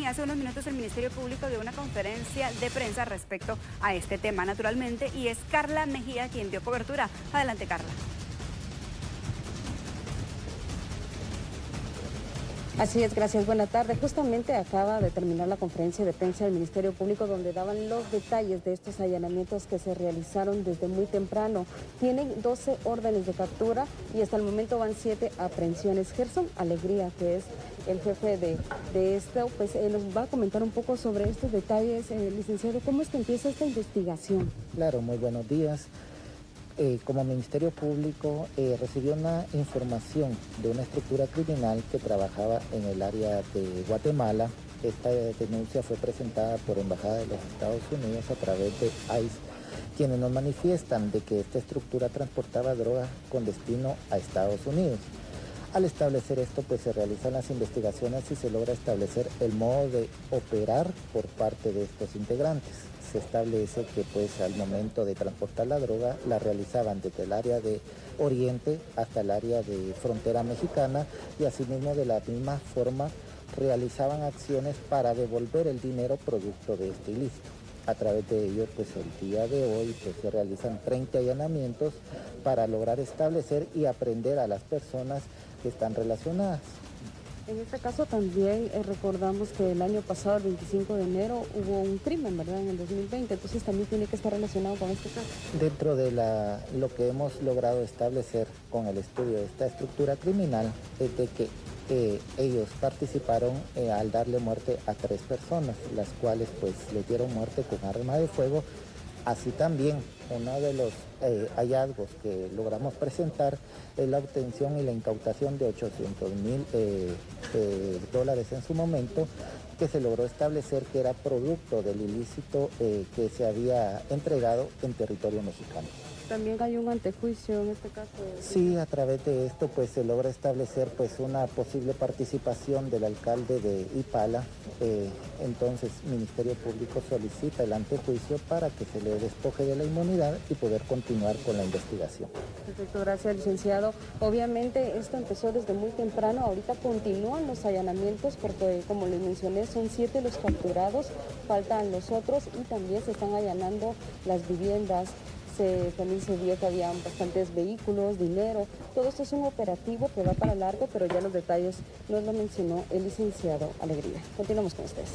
hace unos minutos el Ministerio Público dio una conferencia de prensa respecto a este tema, naturalmente, y es Carla Mejía quien dio cobertura. Adelante, Carla. Así es, gracias. Buena tarde. Justamente acaba de terminar la conferencia de prensa del Ministerio Público donde daban los detalles de estos allanamientos que se realizaron desde muy temprano. Tienen 12 órdenes de captura y hasta el momento van 7 aprehensiones. Gerson Alegría, que es el jefe de esto, pues nos va a comentar un poco sobre estos detalles. Licenciado, ¿cómo es que empieza esta investigación? Claro, muy buenos días. Como Ministerio Público recibió una información de una estructura criminal que trabajaba en el área de Guatemala. Esta denuncia fue presentada por Embajada de los Estados Unidos a través de ICE, quienes nos manifiestan de que esta estructura transportaba droga con destino a Estados Unidos. Al establecer esto, pues se realizan las investigaciones y se logra establecer el modo de operar por parte de estos integrantes. Se establece que pues al momento de transportar la droga la realizaban desde el área de Oriente hasta el área de frontera mexicana y asimismo de la misma forma realizaban acciones para devolver el dinero producto de este ilícito. A través de ello, pues el día de hoy pues, se realizan 30 allanamientos para lograr establecer y aprender a las personas que están relacionadas. En este caso también recordamos que el año pasado, el 25 de enero, hubo un crimen, ¿verdad?, en el 2020, entonces también tiene que estar relacionado con este caso. Dentro de lo que hemos logrado establecer con el estudio de esta estructura criminal es de que ellos participaron al darle muerte a 3 personas, las cuales pues les dieron muerte con arma de fuego. Así también, uno de los hallazgos que logramos presentar es la obtención y la incautación de $800,000 en su momento, que se logró establecer que era producto del ilícito que se había entregado en territorio mexicano. También hay un antejuicio en este caso. Sí, a través de esto pues se logra establecer pues una posible participación del alcalde de Ipala. Entonces Ministerio Público solicita el antejuicio para que se le despoje de la inmunidad y poder continuar con la investigación. Perfecto, gracias, licenciado. Obviamente esto empezó desde muy temprano, ahorita continúan los allanamientos porque como les mencioné son 7 los capturados, faltan los otros y también se están allanando las viviendas. También se vio que había bastantes vehículos, dinero. Todo esto es un operativo que va para largo, pero ya los detalles nos lo mencionó el licenciado Alegría. Continuamos con ustedes.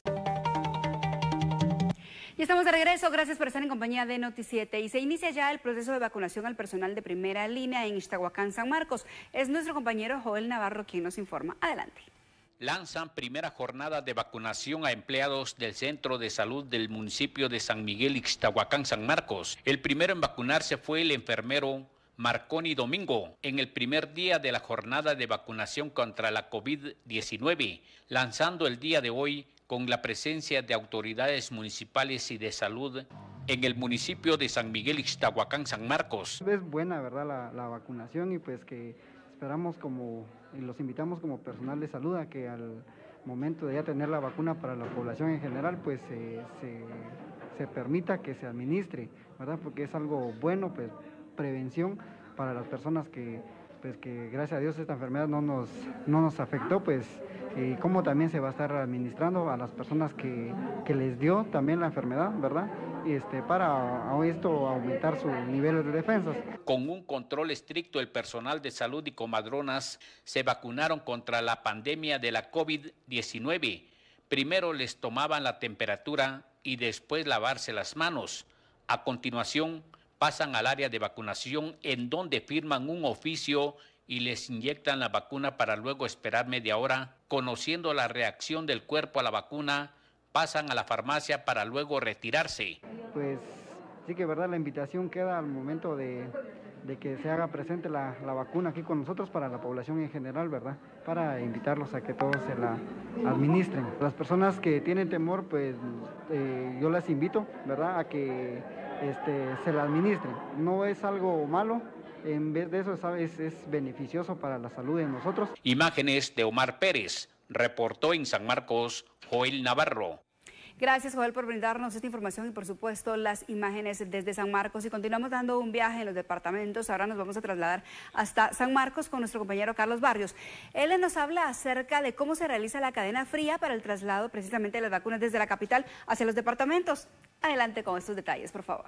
Y estamos de regreso, gracias por estar en compañía de Noti7 y se inicia ya el proceso de vacunación al personal de primera línea en Ixtahuacán, San Marcos. Es nuestro compañero Joel Navarro quien nos informa. Adelante. Lanzan primera jornada de vacunación a empleados del Centro de Salud del municipio de San Miguel, Ixtahuacán, San Marcos. El primero en vacunarse fue el enfermero Marconi Domingo, en el primer día de la jornada de vacunación contra la COVID-19, lanzando el día de hoy con la presencia de autoridades municipales y de salud en el municipio de San Miguel, Ixtahuacán, San Marcos. Es buena, ¿verdad?, la vacunación y pues que esperamos y los invitamos como personal de salud a que al momento de ya tener la vacuna para la población en general, pues se permita que se administre, ¿verdad?, porque es algo bueno, pues prevención para las personas que gracias a Dios esta enfermedad no nos afectó, pues y cómo también se va a estar administrando a las personas que les dio también la enfermedad, ¿verdad?, para esto aumentar su nivel de defensas. Con un control estricto, el personal de salud y comadronas se vacunaron contra la pandemia de la COVID-19. Primero les tomaban la temperatura y después lavarse las manos. A continuación, pasan al área de vacunación en donde firman un oficio y les inyectan la vacuna para luego esperar media hora. Conociendo la reacción del cuerpo a la vacuna, pasan a la farmacia para luego retirarse. Pues sí que verdad la invitación queda al momento de que se haga presente la vacuna aquí con nosotros para la población en general, ¿verdad?, para invitarlos a que todos se la administren. Las personas que tienen temor, pues yo las invito, ¿verdad?, a que se la administren. No es algo malo, en vez de eso, ¿sabes?, es beneficioso para la salud de nosotros. Imágenes de Omar Pérez, reportó en San Marcos Joel Navarro. Gracias, Joel, por brindarnos esta información y, por supuesto, las imágenes desde San Marcos. Y continuamos dando un viaje en los departamentos. Ahora nos vamos a trasladar hasta San Marcos con nuestro compañero Carlos Barrios. Él nos habla acerca de cómo se realiza la cadena fría para el traslado precisamente de las vacunas desde la capital hacia los departamentos. Adelante con estos detalles, por favor.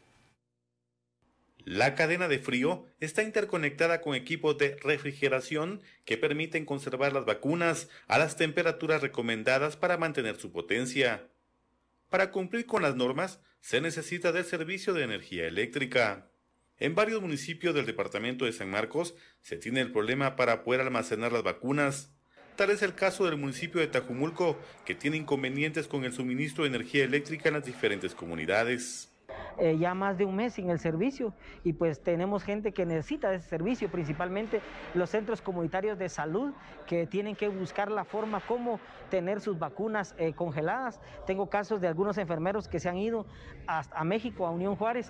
La cadena de frío está interconectada con equipos de refrigeración que permiten conservar las vacunas a las temperaturas recomendadas para mantener su potencia. Para cumplir con las normas, se necesita del servicio de energía eléctrica. En varios municipios del departamento de San Marcos se tiene el problema para poder almacenar las vacunas. Tal es el caso del municipio de Tajumulco, que tiene inconvenientes con el suministro de energía eléctrica en las diferentes comunidades. Ya más de un mes sin el servicio y pues tenemos gente que necesita de ese servicio, principalmente los centros comunitarios de salud que tienen que buscar la forma como tener sus vacunas congeladas. Tengo casos de algunos enfermeros que se han ido a México, a Unión Juárez,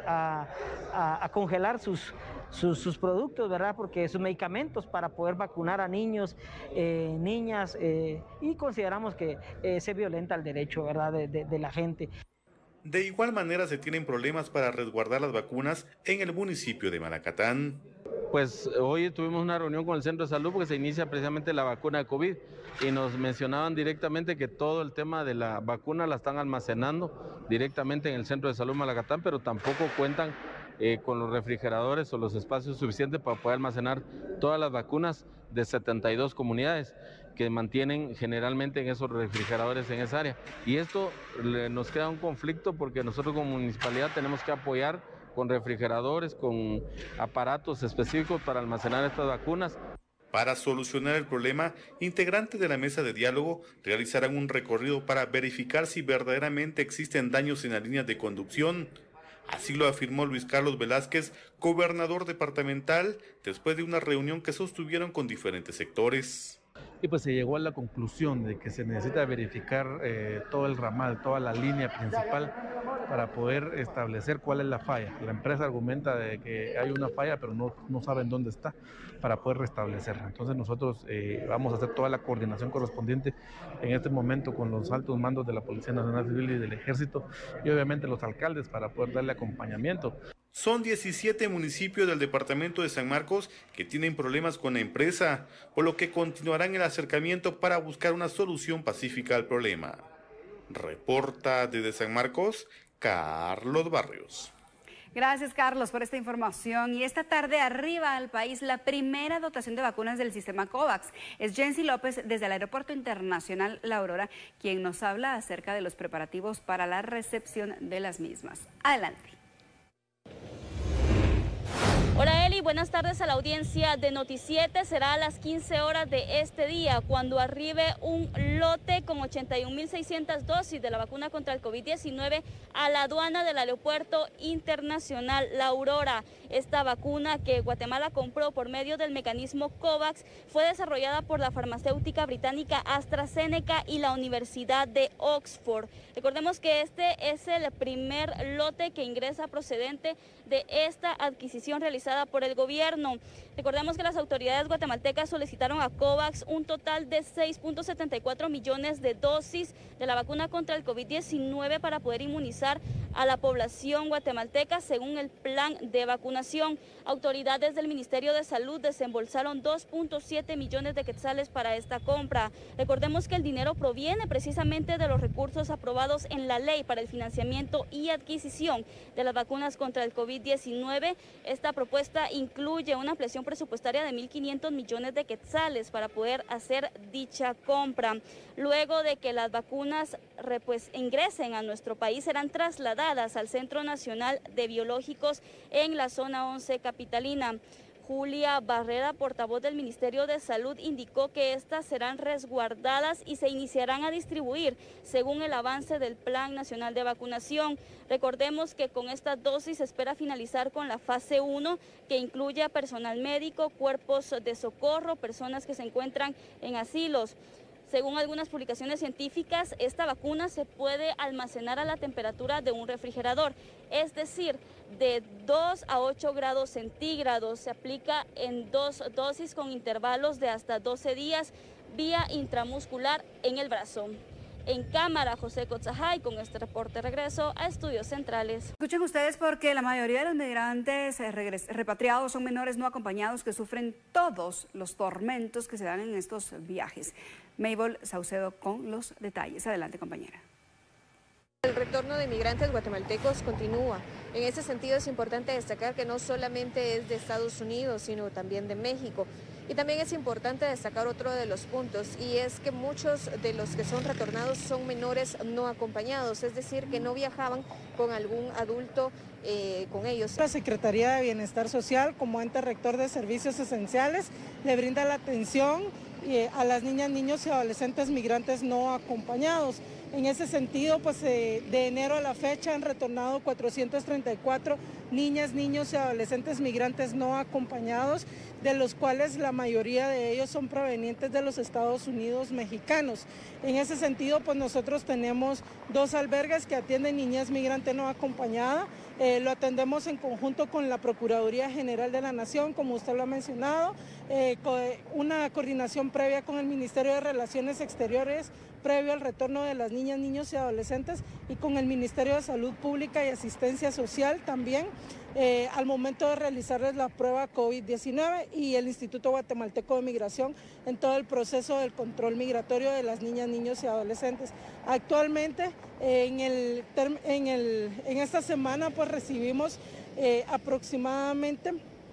a congelar sus productos, ¿verdad? Porque sus medicamentos para poder vacunar a niños, niñas, y consideramos que se violenta el derecho, ¿verdad?, de la gente. De igual manera se tienen problemas para resguardar las vacunas en el municipio de Malacatán. Pues hoy tuvimos una reunión con el centro de salud porque se inicia precisamente la vacuna de COVID y nos mencionaban directamente que todo el tema de la vacuna la están almacenando directamente en el centro de salud Malacatán, pero tampoco cuentan con los refrigeradores o los espacios suficientes para poder almacenar todas las vacunas de 72 comunidades que mantienen generalmente en esos refrigeradores en esa área. Y esto nos queda un conflicto porque nosotros como municipalidad tenemos que apoyar con refrigeradores, con aparatos específicos para almacenar estas vacunas. Para solucionar el problema, integrantes de la mesa de diálogo realizarán un recorrido para verificar si verdaderamente existen daños en las líneas de conducción. Así lo afirmó Luis Carlos Velázquez, gobernador departamental, después de una reunión que sostuvieron con diferentes sectores. Y pues se llegó a la conclusión de que se necesita verificar todo el ramal, toda la línea principal para poder establecer cuál es la falla. La empresa argumenta de que hay una falla, pero no saben dónde está para poder restablecerla. Entonces nosotros vamos a hacer toda la coordinación correspondiente en este momento con los altos mandos de la Policía Nacional Civil y del Ejército y obviamente los alcaldes para poder darle acompañamiento. Son 17 municipios del departamento de San Marcos que tienen problemas con la empresa, por lo que continuarán el acercamiento para buscar una solución pacífica al problema. Reporta desde San Marcos, Carlos Barrios. Gracias, Carlos, por esta información. Y esta tarde arriba al país la primera dotación de vacunas del sistema COVAX. Es Jensi López desde el Aeropuerto Internacional La Aurora quien nos habla acerca de los preparativos para la recepción de las mismas. Adelante. Hola Eli, buenas tardes a la audiencia de Noti7. Será a las 15 horas de este día cuando arribe un lote con 81.600 dosis de la vacuna contra el COVID-19 a la aduana del Aeropuerto Internacional La Aurora. Esta vacuna que Guatemala compró por medio del mecanismo COVAX fue desarrollada por la farmacéutica británica AstraZeneca y la Universidad de Oxford. Recordemos que este es el primer lote que ingresa procedente de esta adquisición realizada por el gobierno. Recordemos que las autoridades guatemaltecas solicitaron a COVAX un total de 6.74 millones de dosis de la vacuna contra el COVID-19 para poder inmunizar a la población guatemalteca según el plan de vacunación. Autoridades del Ministerio de Salud desembolsaron 2.7 millones de quetzales para esta compra. Recordemos que el dinero proviene precisamente de los recursos aprobados en la ley para el financiamiento y adquisición de las vacunas contra el COVID-19. Esta propuesta incluye una ampliación presupuestaria de 1.500 millones de quetzales para poder hacer dicha compra. Luego de que las vacunas ingresen a nuestro país, serán trasladadas al Centro Nacional de Biológicos en la zona 11 capitalina. Julia Barrera, portavoz del Ministerio de Salud, indicó que estas serán resguardadas y se iniciarán a distribuir según el avance del Plan Nacional de Vacunación. Recordemos que con estas dosis se espera finalizar con la fase 1, que incluye a personal médico, cuerpos de socorro, personas que se encuentran en asilos. Según algunas publicaciones científicas, esta vacuna se puede almacenar a la temperatura de un refrigerador, es decir, de 2 a 8 grados centígrados. Se aplica en 2 dosis con intervalos de hasta 12 días vía intramuscular en el brazo. En cámara, José Cotzajay, con este reporte regreso a Estudios Centrales. Escuchen ustedes, porque la mayoría de los migrantes repatriados son menores no acompañados que sufren todos los tormentos que se dan en estos viajes. Mabel Saucedo con los detalles. Adelante, compañera. El retorno de migrantes guatemaltecos continúa. En ese sentido es importante destacar que no solamente es de Estados Unidos, sino también de México. Y también es importante destacar otro de los puntos, y es que muchos de los que son retornados son menores no acompañados, es decir, que no viajaban con algún adulto con ellos. La Secretaría de Bienestar Social, como ente rector de servicios esenciales, le brinda la atención a las niñas, niños y adolescentes migrantes no acompañados. En ese sentido, pues de enero a la fecha han retornado 434 niñas, niños y adolescentes migrantes no acompañados, de los cuales la mayoría de ellos son provenientes de los Estados Unidos mexicanos. En ese sentido, pues nosotros tenemos 2 albergues que atienden niñez migrante no acompañada. Lo atendemos en conjunto con la Procuraduría General de la Nación, como usted lo ha mencionado, una coordinación previa con el Ministerio de Relaciones Exteriores, previo al retorno de las niñas, niños y adolescentes, y con el Ministerio de Salud Pública y Asistencia Social también, al momento de realizarles la prueba COVID-19, y el Instituto Guatemalteco de Migración en todo el proceso del control migratorio de las niñas, niños y adolescentes. Actualmente, en esta semana, pues recibimos aproximadamente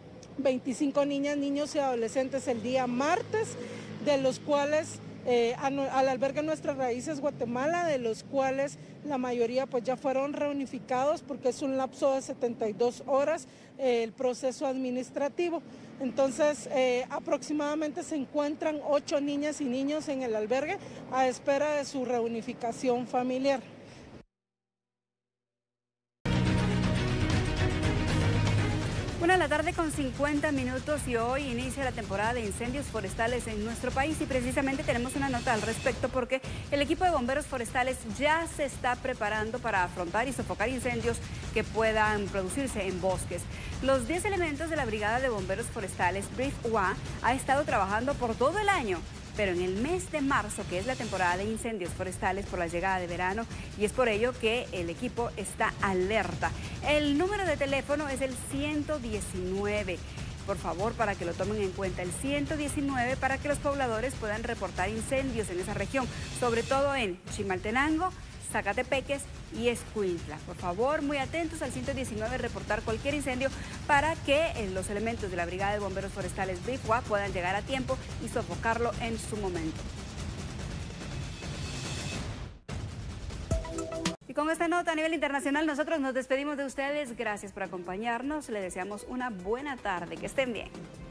25 niñas, niños y adolescentes el día martes, de los cuales al albergue Nuestras Raíces Guatemala, de los cuales la mayoría pues ya fueron reunificados, porque es un lapso de 72 horas el proceso administrativo. Entonces aproximadamente se encuentran 8 niñas y niños en el albergue a espera de su reunificación familiar. 1:50 p.m. y hoy inicia la temporada de incendios forestales en nuestro país, y precisamente tenemos una nota al respecto, porque el equipo de bomberos forestales ya se está preparando para afrontar y sofocar incendios que puedan producirse en bosques. Los 10 elementos de la Brigada de Bomberos Forestales BRIF-UA ha estado trabajando por todo el año, pero en el mes de marzo, que es la temporada de incendios forestales por la llegada de verano, y es por ello que el equipo está alerta. El número de teléfono es el 119. Por favor, para que lo tomen en cuenta, el 119, para que los pobladores puedan reportar incendios en esa región, sobre todo en Chimaltenango, Zacatepeques y Escuintla. Por favor, muy atentos al 119, reportar cualquier incendio para que los elementos de la Brigada de Bomberos Forestales BRIF-UA puedan llegar a tiempo y sofocarlo en su momento. Y con esta nota a nivel internacional, nosotros nos despedimos de ustedes. Gracias por acompañarnos. Les deseamos una buena tarde. Que estén bien.